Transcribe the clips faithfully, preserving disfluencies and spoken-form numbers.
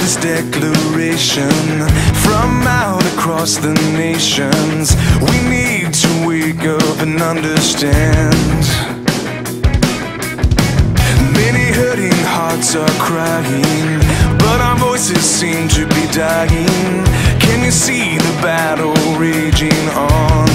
this declaration from out across the nations. We need to wake up and understand. Many hurting hearts are crying, but our voices seem to be dying. Can you see the battle raging on?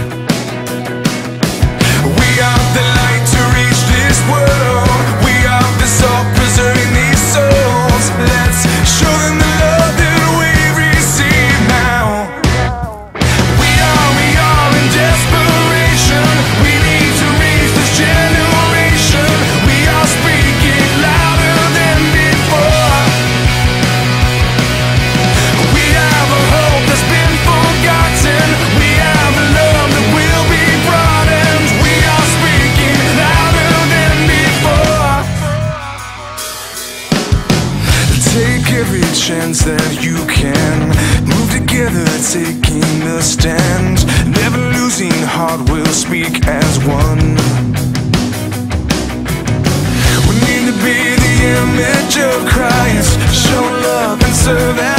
We are the light to reach this world. We are the salt preserving these souls. Let's show them the love that we receive now. We are, we are in desperation. We need to reach this generation. We are speaking louder than before. We have a hope that's been forgotten. We have a love that will be broadened. We are speaking louder than before. Take every chance that you can. Move together, taking a stand. Never losing heart, we'll speak as one. We need to be the image of Christ. Show love and serve.